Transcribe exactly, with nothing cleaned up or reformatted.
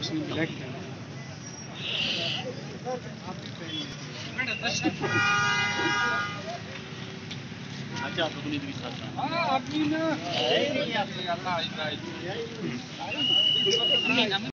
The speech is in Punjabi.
अच्छा तो नहीं भी साथ हां आदमी ना